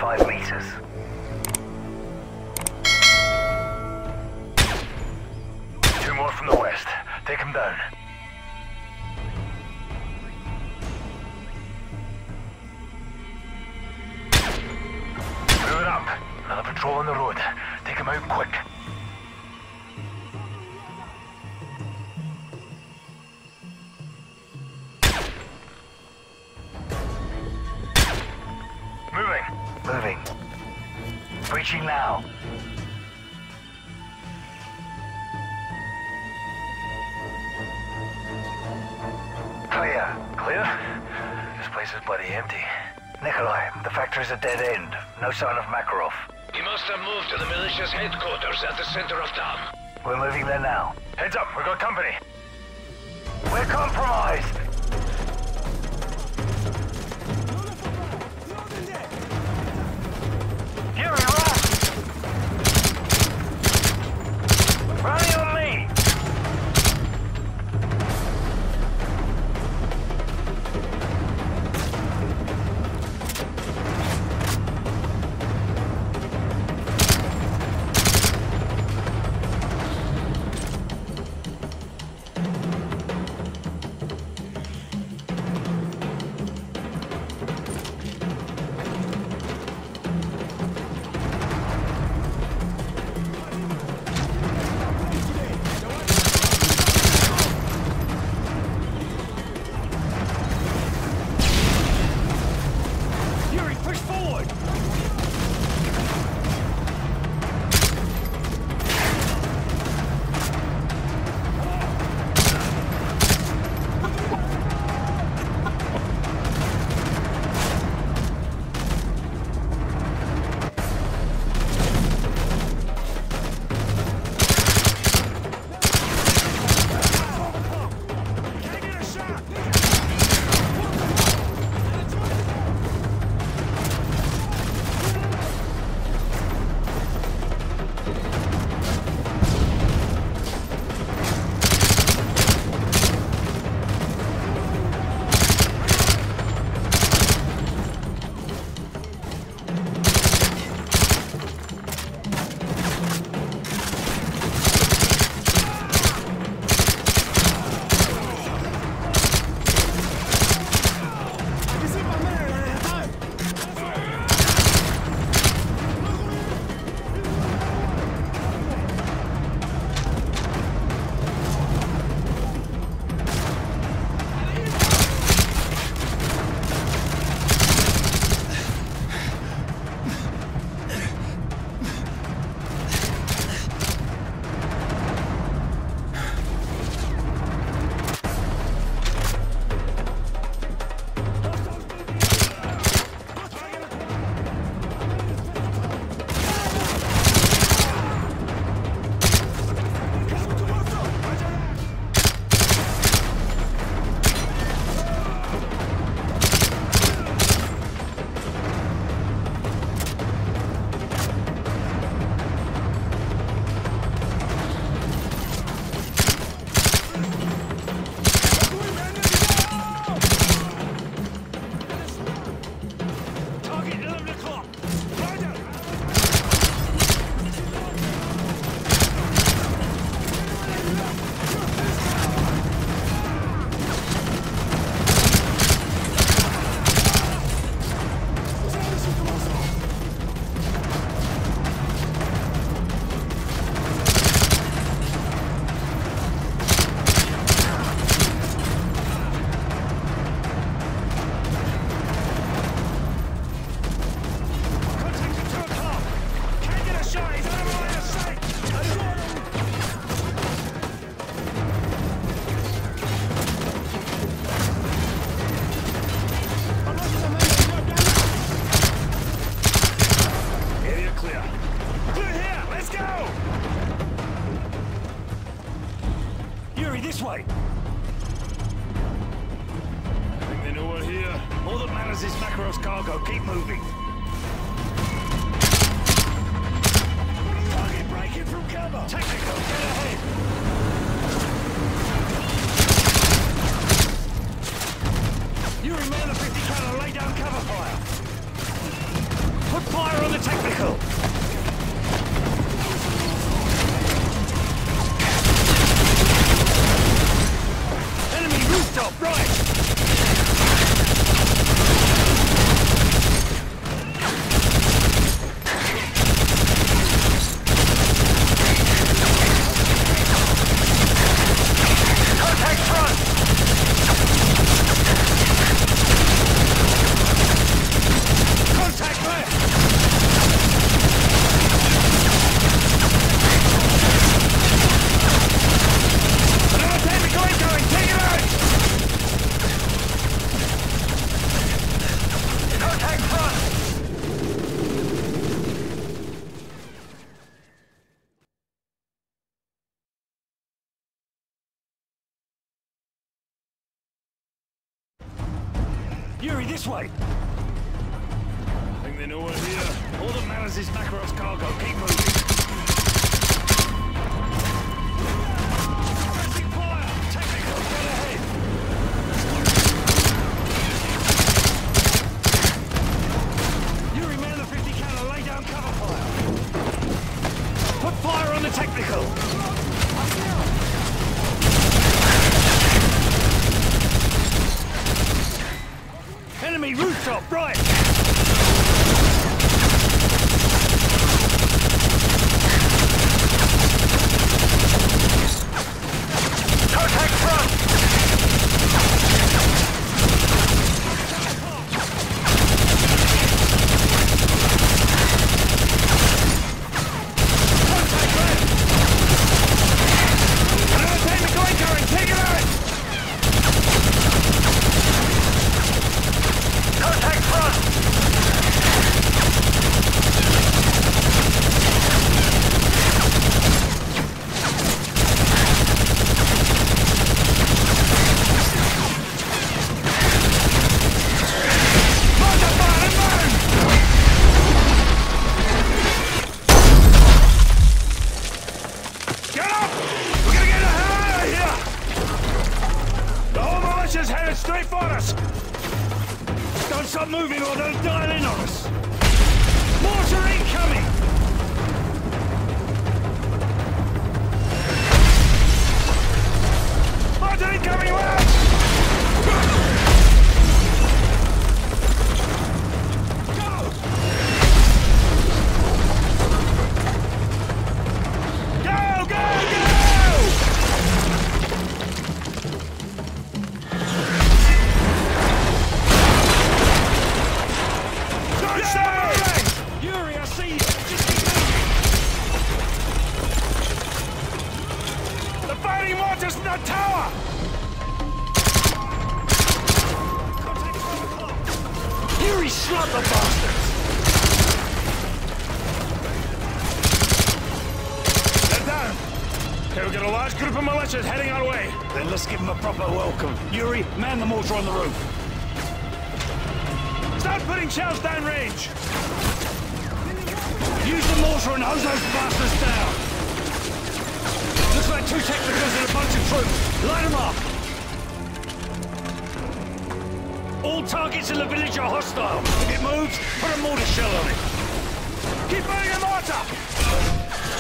5 meters. Two more from the west. Take them down. Move it up. Another patrol on the road. Take them out quick. Moving. Breaching now. Clear. Clear? This place is bloody empty. Nikolai, the factory's a dead end. No sign of Makarov. He must have moved to the militia's headquarters at the center of town. We're moving there now. Heads up, we've got company. We're compromised! Running on me! fire on the technical! Enemy rooftop, right! Yuri, this way! I think they know we're here. All that matters is Makarov's cargo. Keep moving. Pressing fire! Technical, get ahead! Yuri, man the 50 counter, lay down cover fire. Put fire on the technical! Enemy rooftop, right! Contact front! Contact left! Another technical incoming, take it out! Contact front! Get up! We're gonna get the hell out of here! The whole militia's headed straight for us! Don't stop moving or they'll dial in on us! Mortar incoming! Mortar incoming, well! Go! Go, go, go! Yuri, I see you! Just keep moving! The fighting mortars in the tower! Yuri, slap the bastards! They're down! Okay, we've got a large group of militias heading our way. Then let's give them a proper welcome. Yuri, man the mortar on the roof. Start putting shells downrange! Use the mortar and hose those bastards down! Looks like two technicals and a bunch of troops. Line them up! All targets in the village are hostile. If it moves, put a mortar shell on it. Keep burning the mortar!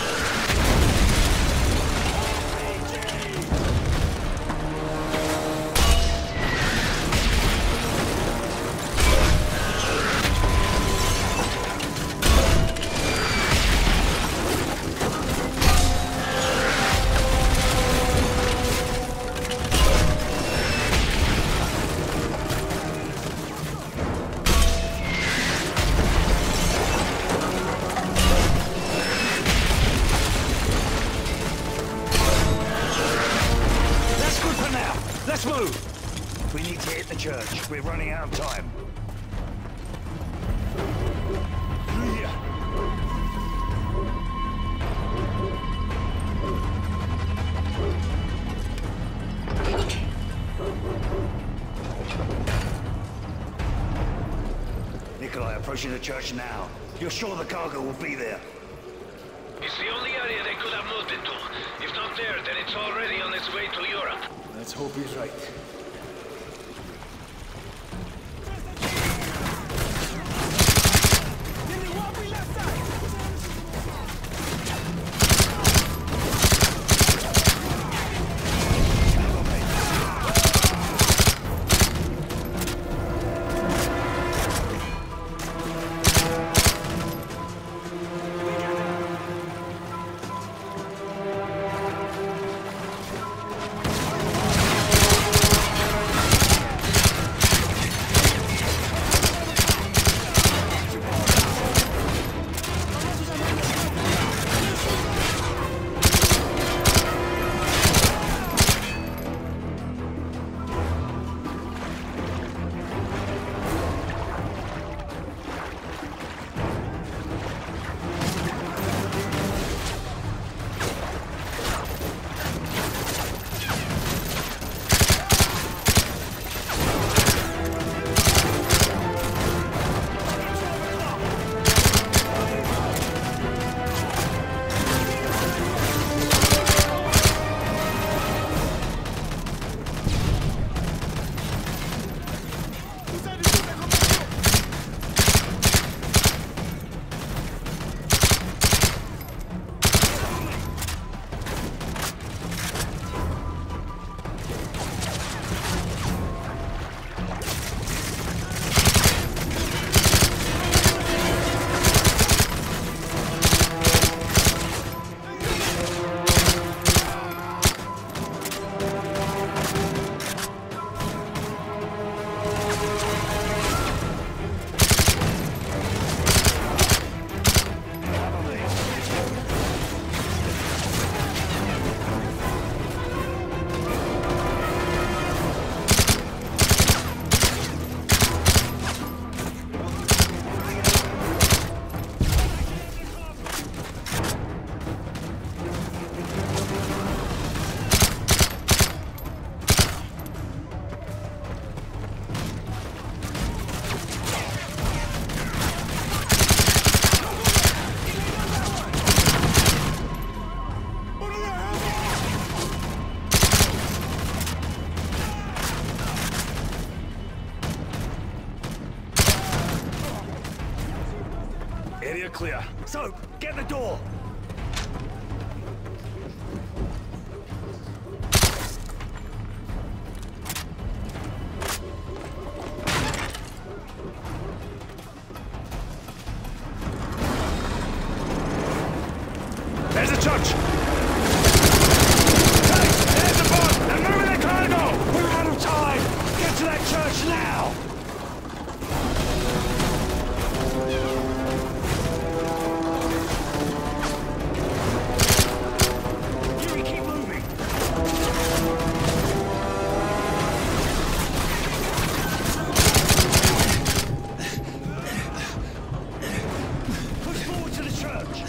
Let's move! We need to hit the church. We're running out of time. Through here. Nikolai, approaching the church now. You're sure the cargo will be there? It's the only area they could have moved into. If not there, then it's already on its way to Europe. Let's hope he's right. Area clear. So, get the door. There's a church! Hey, there's a boat! They're moving the cargo! We're out of time! Get to that church now! Yuri, keep moving! Push forward to the church!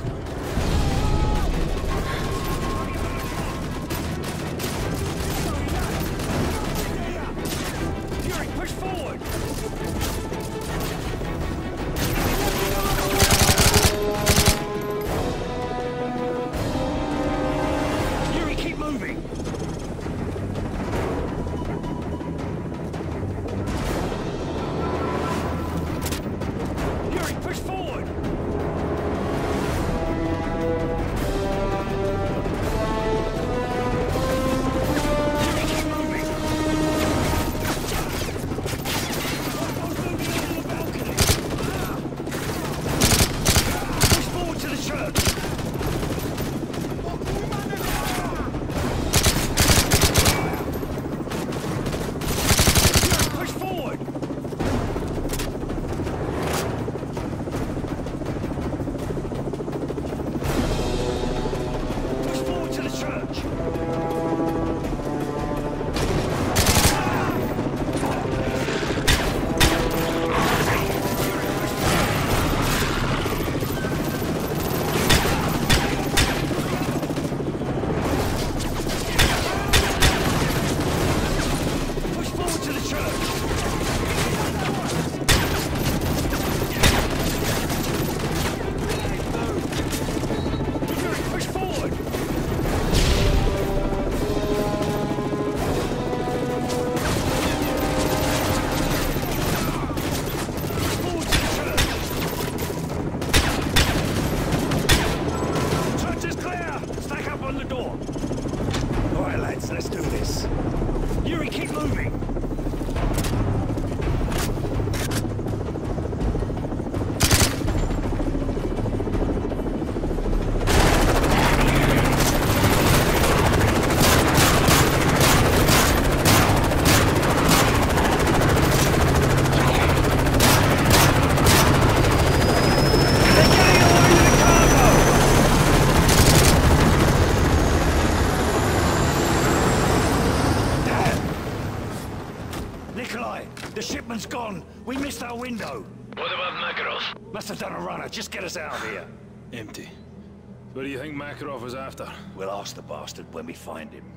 Gone. We missed our window. What about Makarov? Must have done a runner. Just get us out of here. Empty. What do you think Makarov was after? We'll ask the bastard when we find him.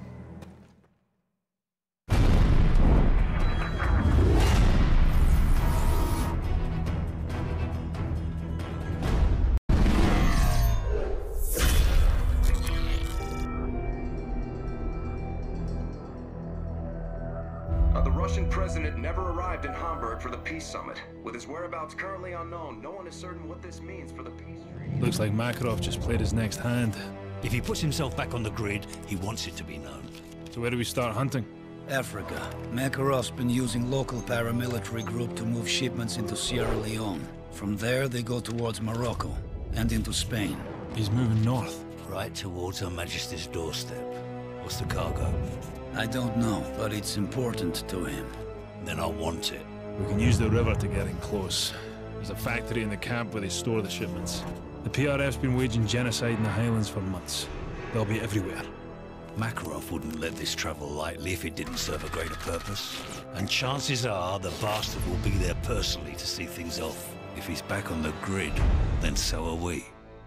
The Russian president never arrived in Hamburg for the peace summit. With his whereabouts currently unknown, no one is certain what this means for the peace treaty. Looks like Makarov just played his next hand. If he puts himself back on the grid, he wants it to be known. So where do we start hunting? Africa. Makarov's been using local paramilitary group to move shipments into Sierra Leone. From there, they go towards Morocco and into Spain. He's moving north. Right towards Her Majesty's doorstep. What's the cargo? I don't know, but it's important to him. Then I want it. We can use the river to get in close. There's a factory in the camp where they store the shipments. The PRF's been waging genocide in the Highlands for months. They'll be everywhere. Makarov wouldn't let this travel lightly if it didn't serve a greater purpose. And chances are the bastard will be there personally to see things off. If he's back on the grid, then so are we.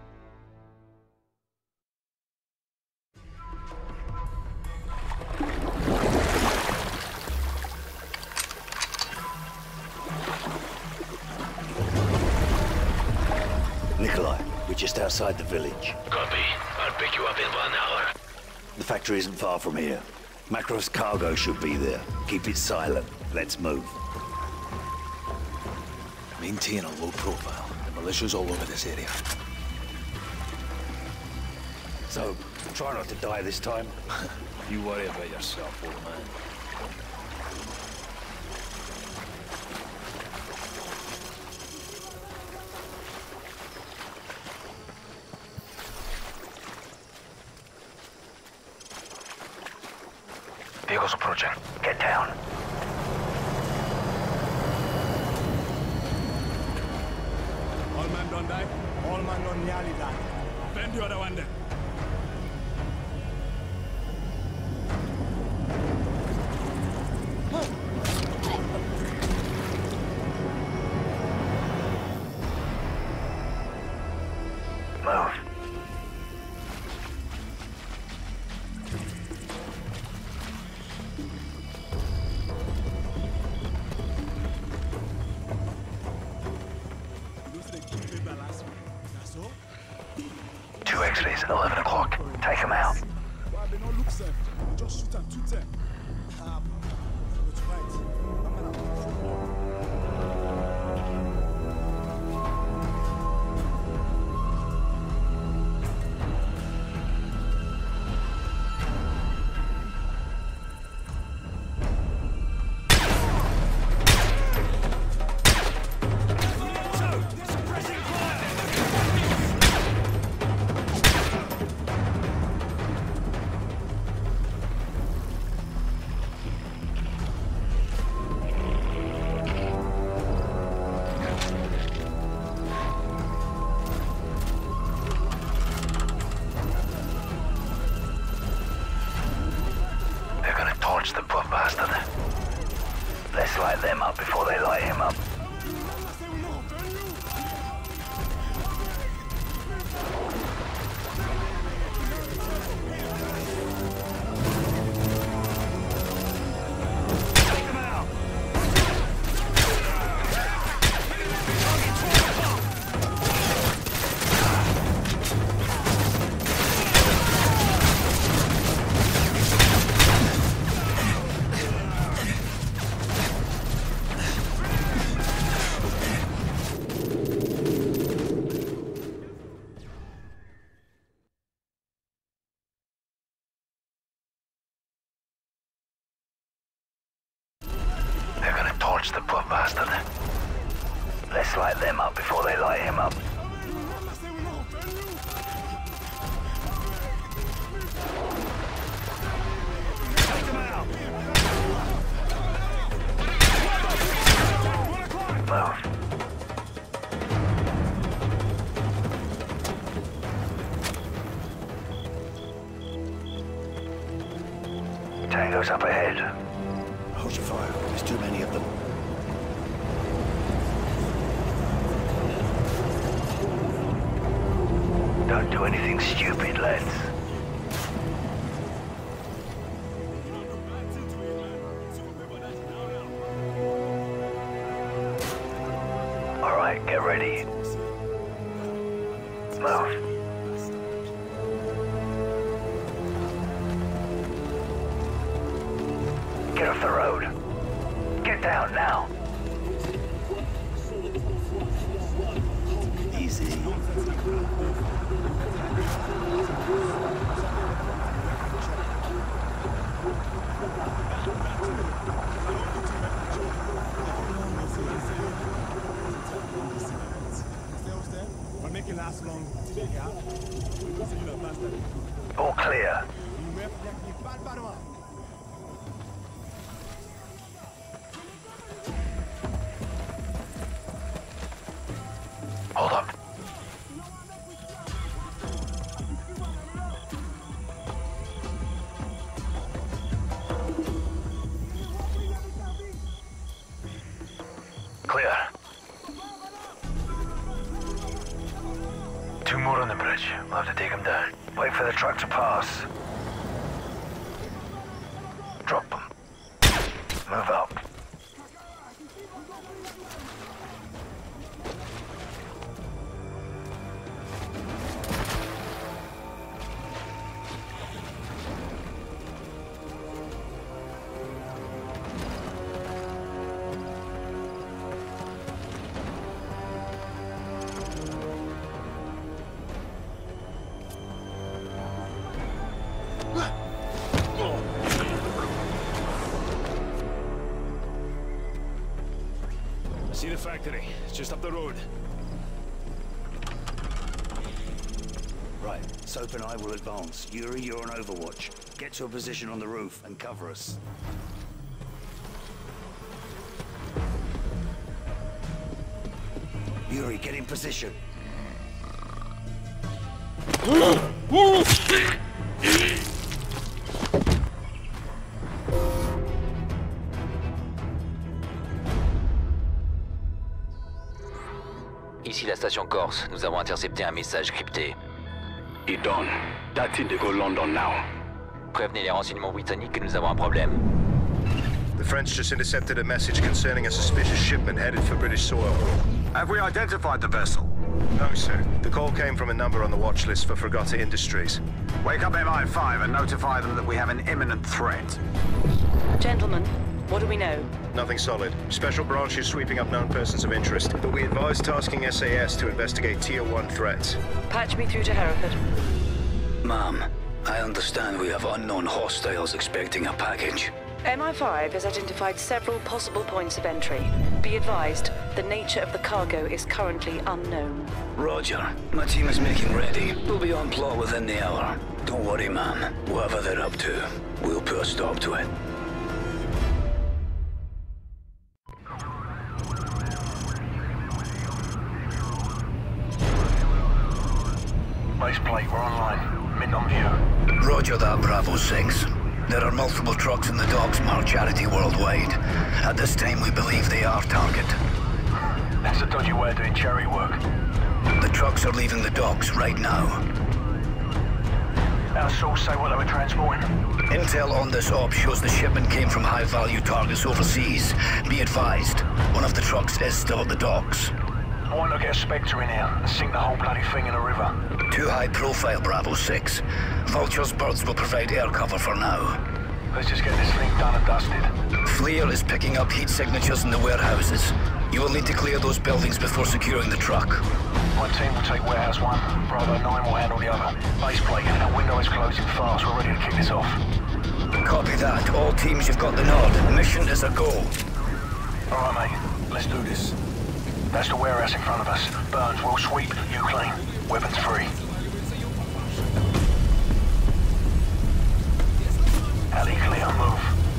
We're just outside the village. Copy. I'll pick you up in 1 hour. The factory isn't far from here. Makarov's cargo should be there. Keep it silent. Let's move. Maintain a low profile. The Militia's all over this area. So, try not to die this time. You worry about yourself, old man. Vehicles approaching. Get down. All man don't die. All man don't nearly die. Bend the other one then. Move. Two X-rays, 11 o'clock. Take them out. Why they don't look safe? Just shoot and shoot them. It's right. I'm gonna The poor bastard. Let's light them up before they light him up. The poor bastard. Let's light them up before they light him up. take them out. Move. Tango's up ahead. Hold your fire. There's too many of them. Don't do anything stupid, lads. All right, get ready. Move. Get off the road. Get down now. Easy. All clear. Hold up. Clear. Two more on the bridge. We'll have to take them down. Wait for the truck to pass. Drop them. Move up. factory. It's just up the road. Right, Soap and I will advance. Yuri, you're on overwatch. Get to a position on the roof and cover us. Yuri, get in position. Ici la station Corse, nous avons intercepté un message crypté. You're done. That's it to go London now. Prévenez les renseignements britanniques que nous avons un problème. The French just intercepted a message concerning a suspicious shipment headed for British soil. Have we identified the vessel? No, sir. The call came from a number on the watch list for Fregata Industries. Wake up MI5 and notify them that we have an imminent threat. Gentlemen, what do we know? Nothing solid. Special branch is sweeping up known persons of interest, but we advise tasking SAS to investigate Tier 1 threats. Patch me through to Hereford. Ma'am, I understand we have unknown hostiles expecting a package. MI5 has identified several possible points of entry. Be advised, the nature of the cargo is currently unknown. Roger. My team is making ready. We'll be on plot within the hour. Don't worry, ma'am. Whatever they're up to, we'll put a stop to it. Base plate, we're online. Mid on view. Roger that, Bravo 6. There are multiple trucks in the docks marked Charity Worldwide. At this time, we believe they are target. That's a dodgy way of doing cherry work. The trucks are leaving the docks right now. Our source say what they were transporting. Intel on this op shows the shipment came from high-value targets overseas. Be advised, one of the trucks is still at the docks. Why not get a Spectre in here and sink the whole bloody thing in a river? Too high profile, Bravo 6. Vulture's birds will provide air cover for now. Let's just get this thing done and dusted. FLIR is picking up heat signatures in the warehouses. You will need to clear those buildings before securing the truck. My team will take warehouse 1. Bravo 9 will handle the other. Base plate, our window is closing fast. We're ready to kick this off. Copy that. All teams, you've got the nod. Mission is a go. All right, mate. Let's do this. That's the warehouse in front of us. Burns, we'll sweep. You clean. Weapons free. Alley clear. Move.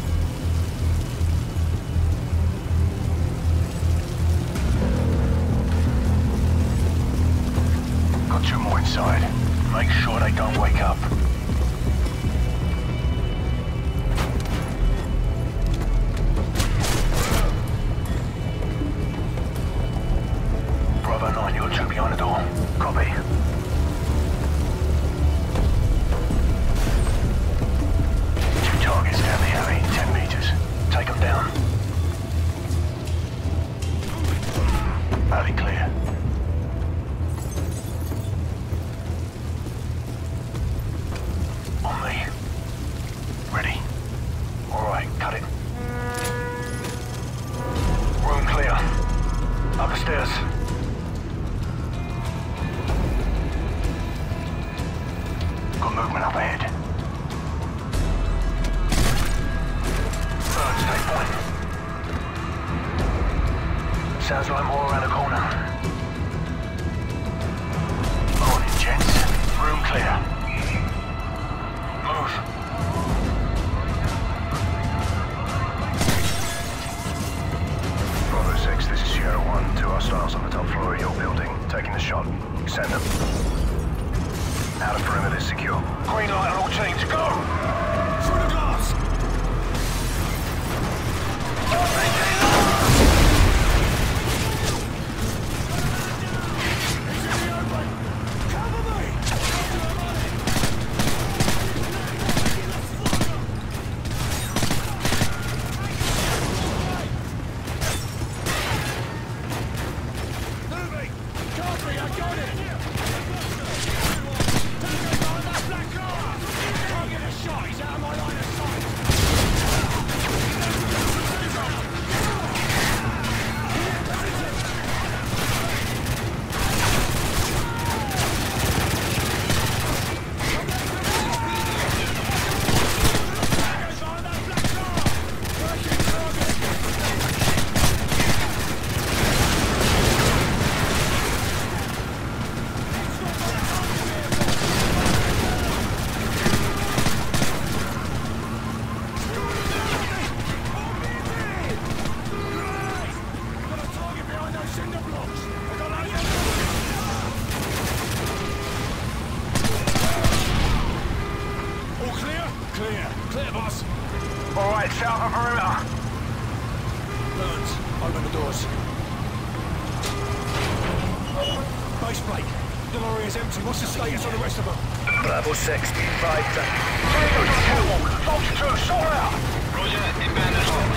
Got 2 more inside. Make sure they don't wake up. Bravo 9, you're 2 behind the door. Copy. Targets down the alley, 10 meters. Take them down. Alley clear. On me. Ready. Alright, cut it. Room clear. Up the stairs. Got movement up ahead. Burns, take point. Sounds like more around the corner. Morning, gents. Room clear. Move. Bravo 6, this is Sierra 1. 2 hostiles on the top floor of your building. Taking the shot. Send them. Outer perimeter secure. Green light on all teams, go! Through the glass! out for perimeter. Burns, open the doors. Base plate. The lorry is empty. What's the status on the rest of them? Bravo 6, 5 Vulture 2, sort out! Roger, inbound as well.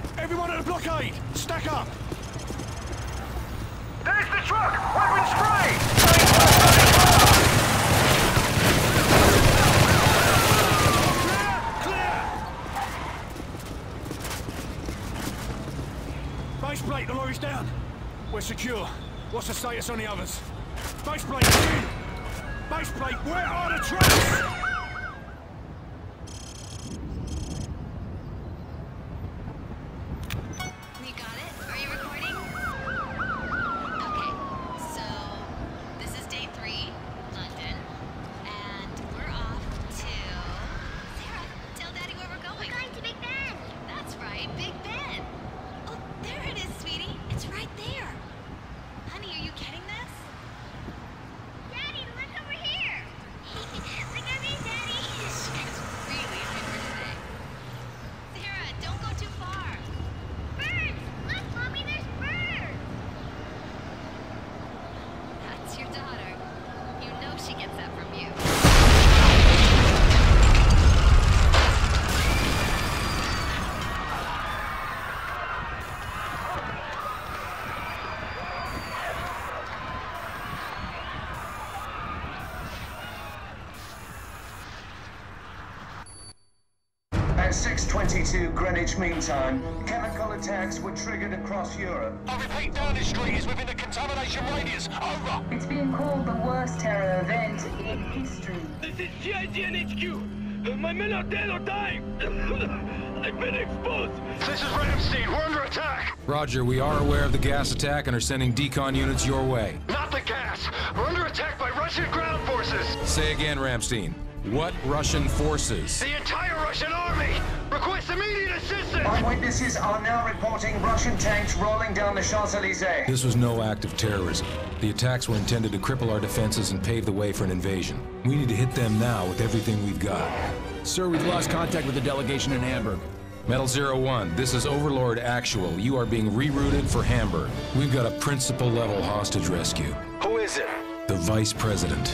Everyone at the blockade! Stack up! There's the truck! Weapons free! Base plate, the lorry's down. We're secure. What's the status on the others? Base plate, we're in! Base plate, where are the trucks? You got it? Are you recording? Okay, so this is day 3, London, and we're off to... Sarah, tell Daddy where we're going. We're going to Big Ben. That's right, Big Ben. Oh, there it is, sweetie. It's right there. Honey, are you getting this? Daddy, look over here. Look at me, Daddy. She's really hyper today. Sarah, don't go too far. Birds! Look, Mommy, there's birds! That's your daughter. You know she gets that from you. At 6:22 Greenwich Mean Time, chemical attacks were triggered across Europe. I repeat, Downing Street is within the contamination radius. Over! It's being called the worst terror event in history. This is GIGN HQ! My men are dead or dying! I've been exposed! This is Ramstein. We're under attack! Roger, we are aware of the gas attack and are sending decon units your way. Not the gas! We're under attack by Russian ground forces! Say again, Ramstein. What Russian forces? The entire Russian army! Request immediate assistance! Eyewitnesses are now reporting Russian tanks rolling down the Champs-Élysées. This was no act of terrorism. The attacks were intended to cripple our defenses and pave the way for an invasion. We need to hit them now with everything we've got. Sir, we've lost contact with the delegation in Hamburg. Metal 01, this is Overlord Actual. You are being rerouted for Hamburg. We've got a principal-level hostage rescue. Who is it? The Vice President.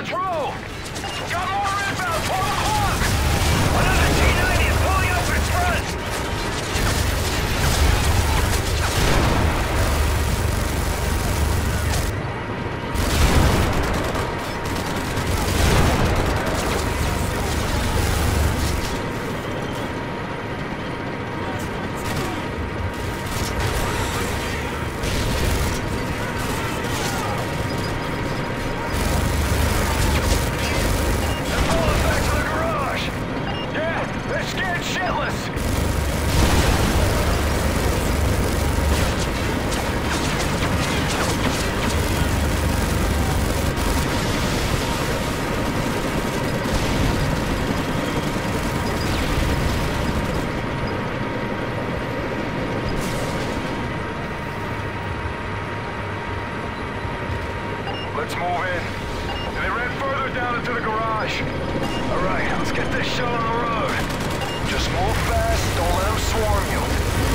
let's roll! Got more inbound, 12 o'clock! Another T-90 is pulling up in front! Let's move in. They ran further down into the garage. All right, let's get this show on the road. Just move fast, don't let them swarm you.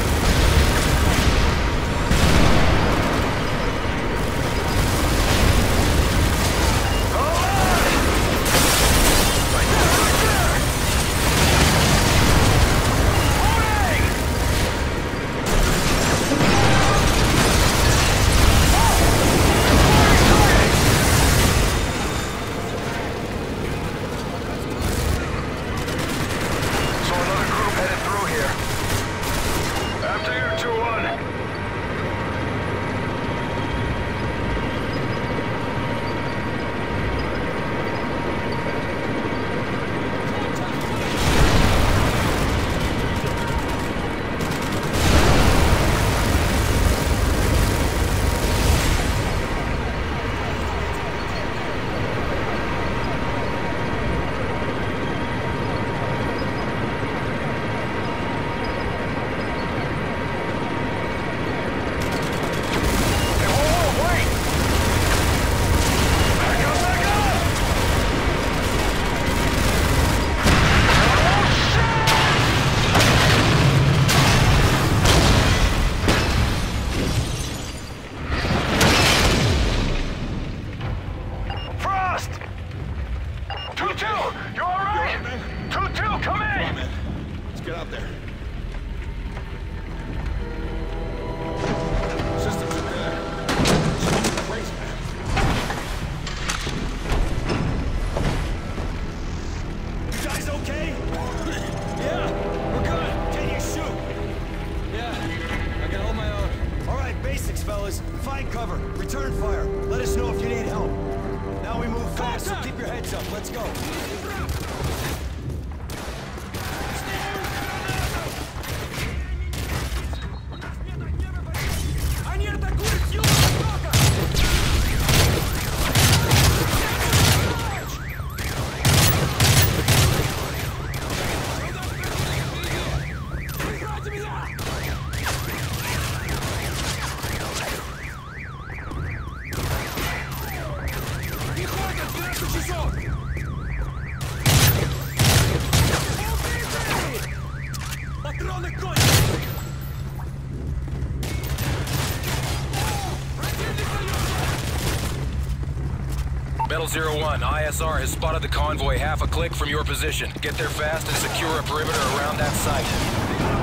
Metal 01, ISR has spotted the convoy half a click from your position. Get there fast and secure a perimeter around that site.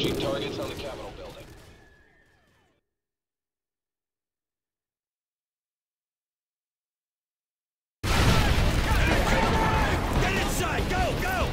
Engaging targets on the Capitol building. Get inside! Go! Go!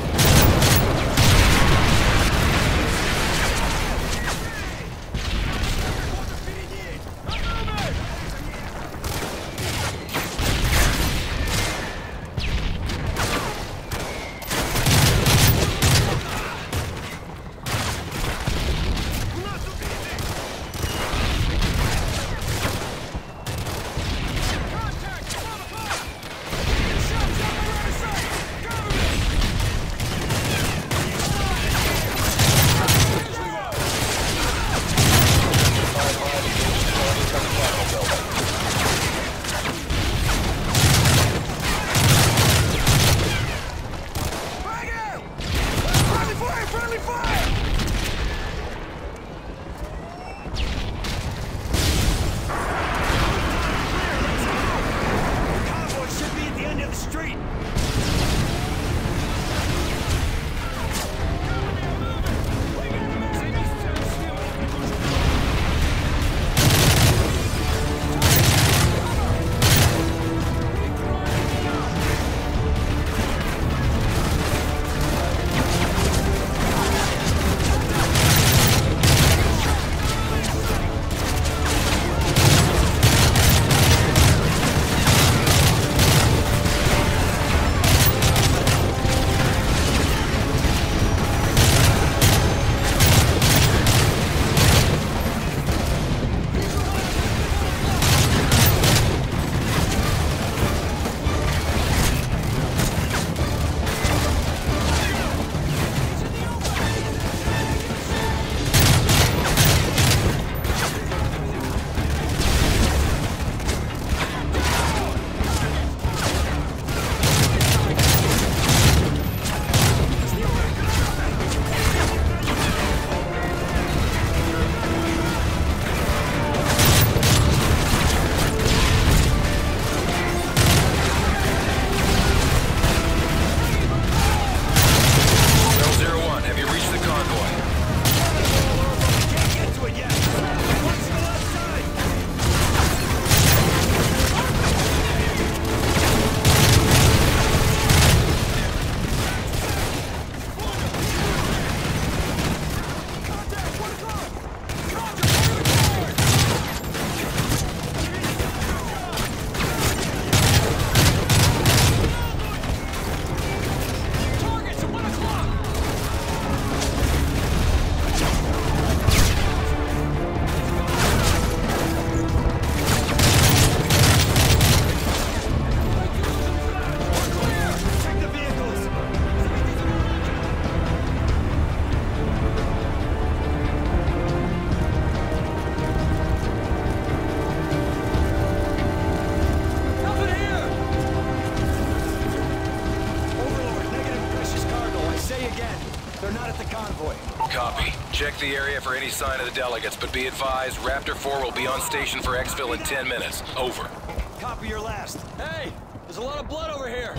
Check the area for any sign of the delegates, but be advised, Raptor 4 will be on station for exfil in 10 minutes. Over. Copy your last. Hey! There's a lot of blood over here!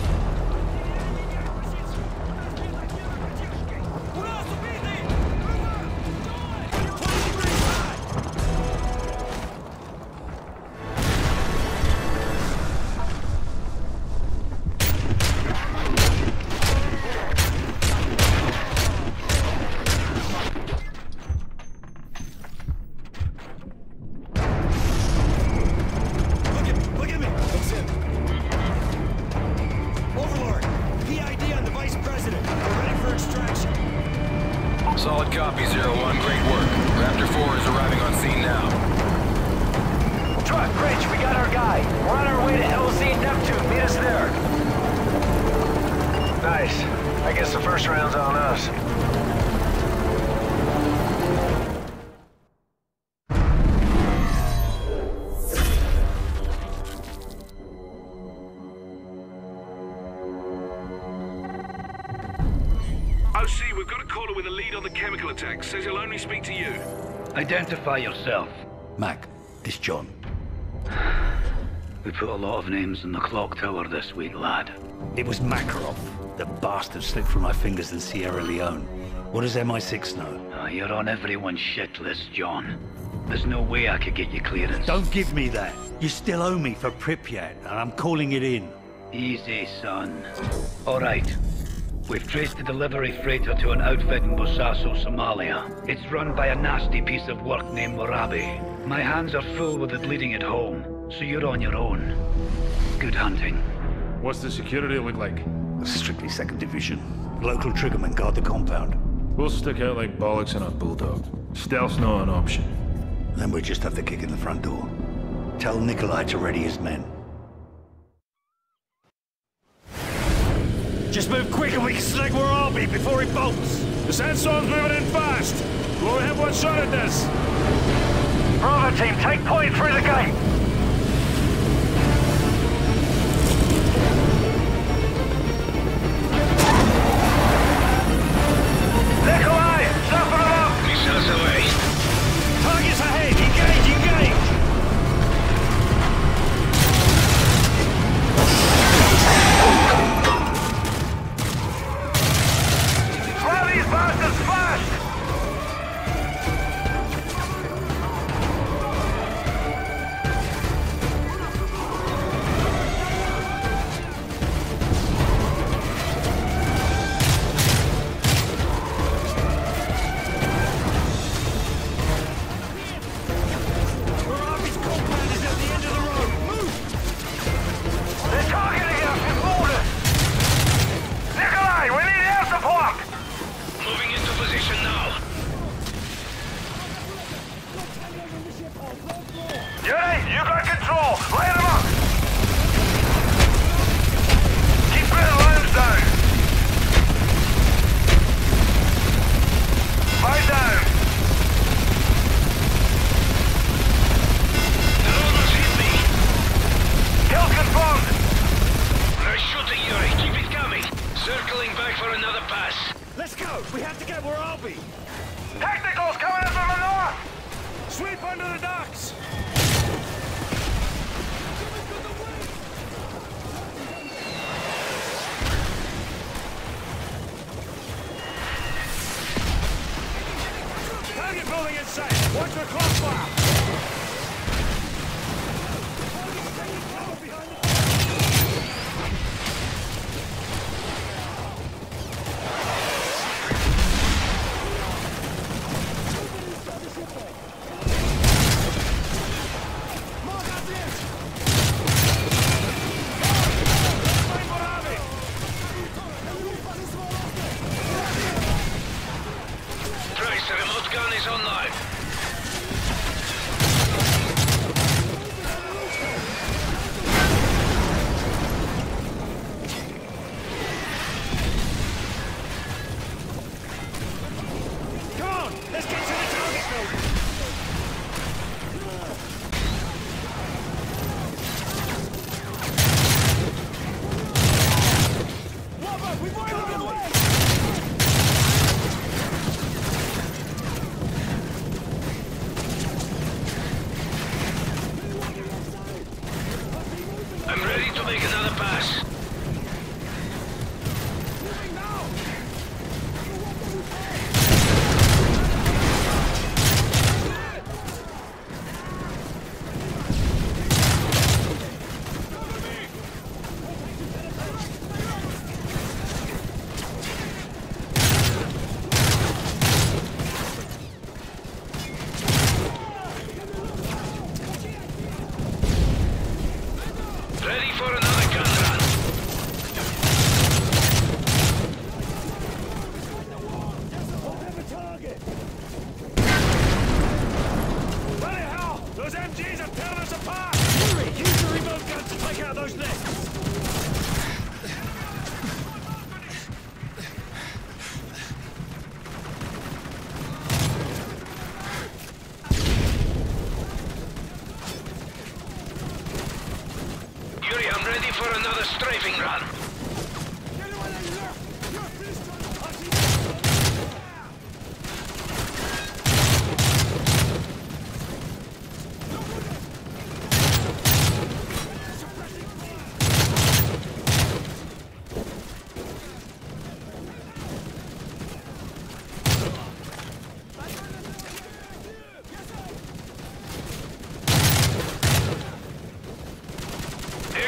Solid copy, 01. Great work. Raptor 4 is arriving on scene now. Truck, Rich, we got our guy. We're on our way to LZ Neptune. Meet us there. Nice. I guess the first round's on us. OC, we've got a caller with a lead on the chemical attack. Says he'll only speak to you. Identify yourself. Mac, it's John. We put a lot of names in the clock tower this week, lad. It was Makarov. The bastard slipped through my fingers in Sierra Leone. What does MI6 know? you're on everyone's shit list, John. There's no way I could get you clearance. Don't give me that. You still owe me for Pripyat, and I'm calling it in. Easy, son. All right. We've traced the delivery freighter to an outfit in Bosaso, Somalia. It's run by a nasty piece of work named Morabi. My hands are full with it leading it home, so you're on your own. Good hunting. What's the security look like? Strictly 2nd Division. Local triggermen guard the compound. We'll stick out like bollocks in a bulldog. Stealth's not an option. Then we just have to kick in the front door. Tell Nikolai to ready his men. Just move quick and we can select where I'll be before he bolts. The sandstorm's moving in fast. We'll only have one shot at this. Bravo team, take point through the gate. Nikolai, soften them up. Missiles away. Targets ahead. Engage, engage. Grab these bastards fast.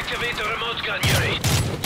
Activate the remote gun, Yuri.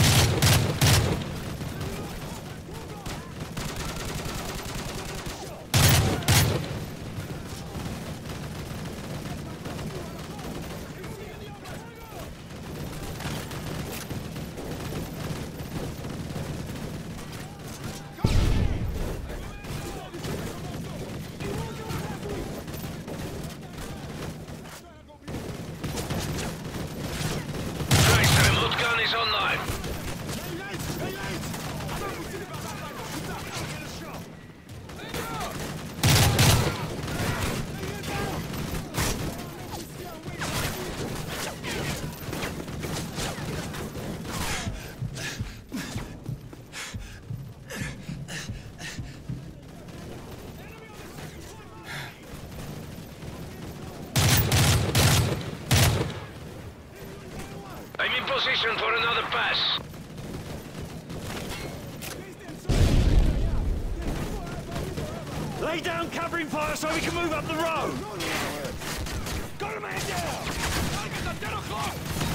Position for another pass. Lay down covering fire so we can move up the road! Got a man down! Target's at 10 o'clock!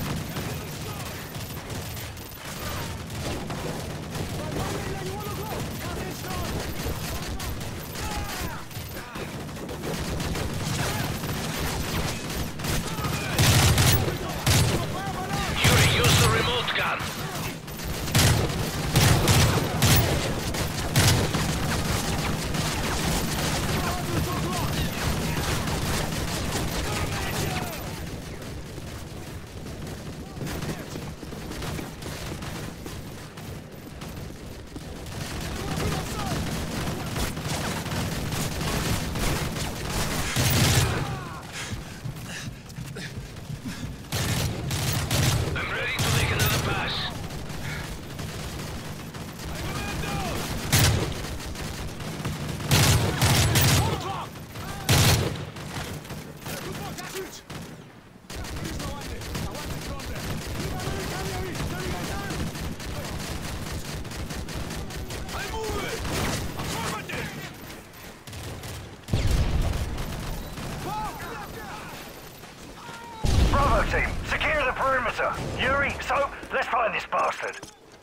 team, secure the perimeter. Yuri, so, let's find this bastard.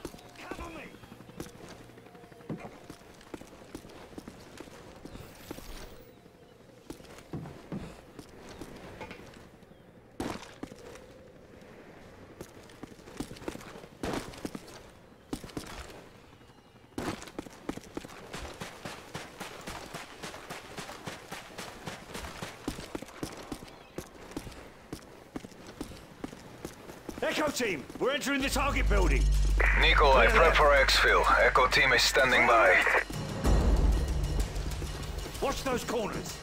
Echo team, we're entering the target building. Nikolai, prep for exfil. Echo team is standing by. Watch those corners.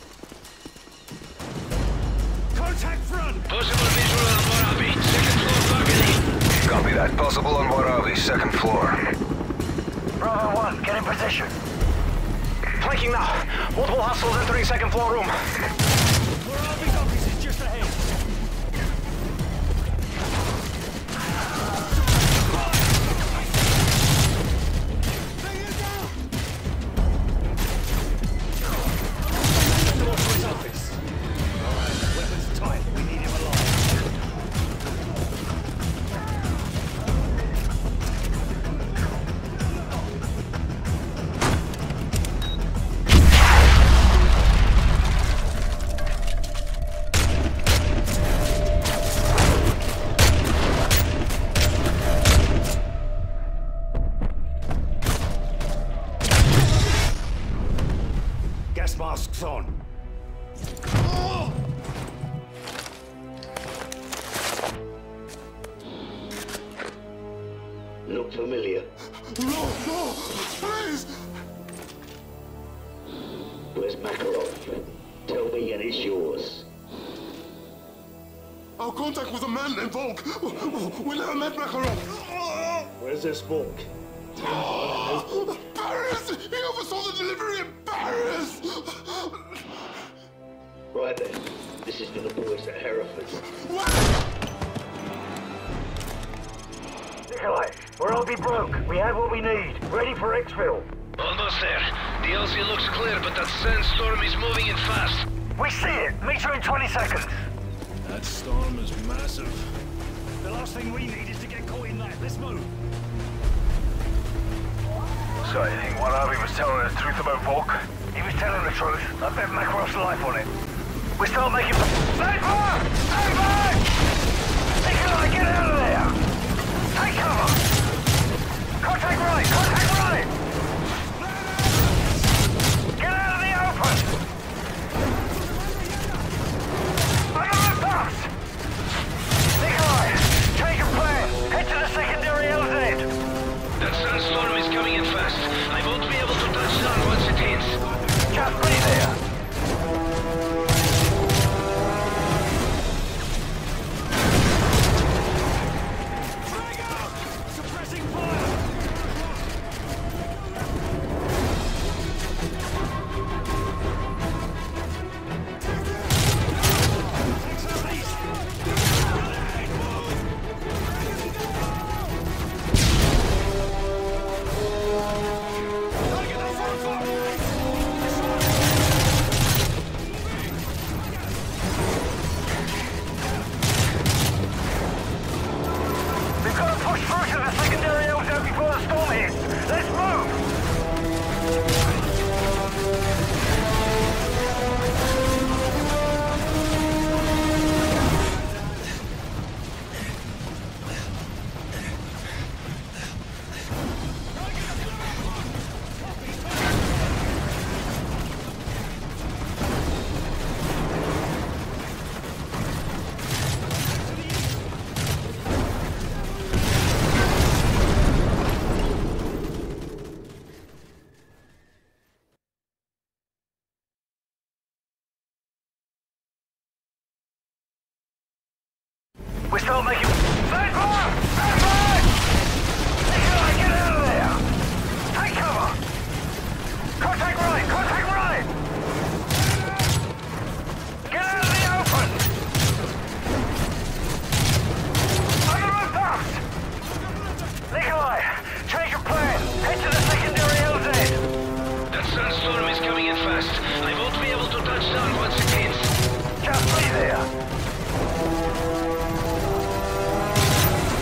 Contact front! Possible visual on Warabi, second floor balcony. Copy that. Possible on Warabi, second floor. Bravo 1, get in position. Flanking now. Multiple hostiles entering second floor room. Warabi's office is just ahead. Masks on. Look familiar. No, please! Where's Makarov? Tell me and it's yours. Our contact with a man named Volk. We never met Makarov. Where's this Volk? Paris! He oversaw the delivery in Paris! Right then. This is for the boys at Hereford. Nikolai, we're LB broke. We have what we need. Ready for exfil. Almost there. The LZ looks clear, but that sandstorm is moving in fast. We see it. Meet you in 20 seconds. That storm is massive. Below last thing we need is to get caught in that. Let's move. So you think Warabi was telling the truth about Volk? He was telling the truth. I bet Makarov's life on it. We start making... Stand fire! Stand back! Nikolai, get out of there! Take cover! Contact right! Contact right! Get out of the open! Under the bus! Nikolai, change your plan! Head to the secondary LZ! That sandstorm is coming in fast. I won't be able to touch down once it hits. Just be there! We start making... Stand fire! Stand back! Nikolai, get out of there! Take cover! Contact right! Contact right! Get out of the open! Under the bus! Nikolai, change your plan! Head to the secondary LZ! That sandstorm is coming in fast. I won't be able to touch down once it hits. Just be there!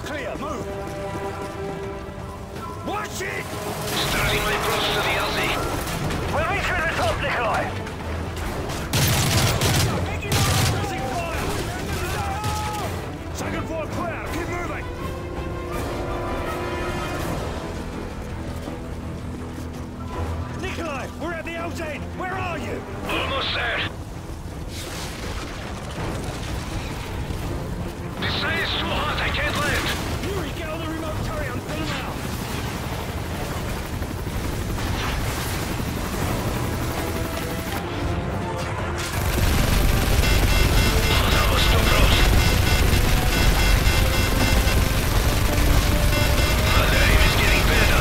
clear. Move. Watch it! Starting my approach to the LZ. We're reaching the top, Nikolai! Second floor clear. Keep moving. Nikolai, we're at the LZ. Where are you? Almost there. The site is too hot. I can't land. Yuri, get on the remote turret and fill him out. That was too close. The aim is getting better.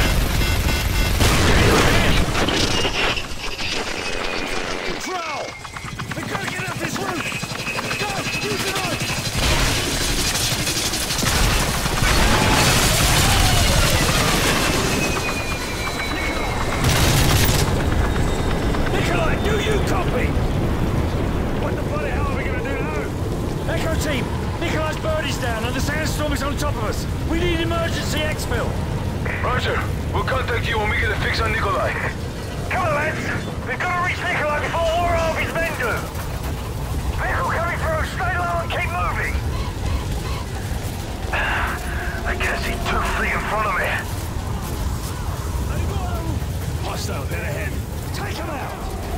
Control! We gotta get up this roof! Go! Use the rope! Nikolai, do you copy? What the bloody hell are we gonna do now? Echo team! Nikolai's bird is down and the sandstorm is on top of us. We need emergency exfil. Roger. We'll contact you when we get a fix on Nikolai. Come on, lads. We've got to reach Nikolai before all of his men do. Vehicle coming through. Stay low and keep moving. I can't see 2 feet in front of me. Hostile dead ahead. Take him out!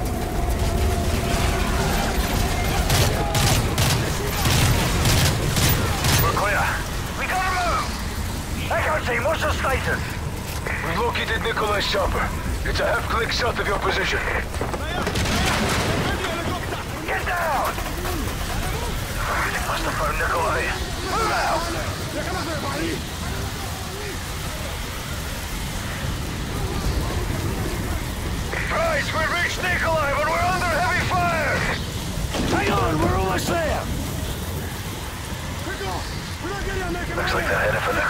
We're clear. We gotta move! Echo team, what's the status? We've located Nikolai's chopper. It's a half-click south of your position. Get down! They must have found Nikolai. Move out! Right, we've reached Nikolai, but we're under heavy fire! Hang on, we're almost there! Looks like they're headed for the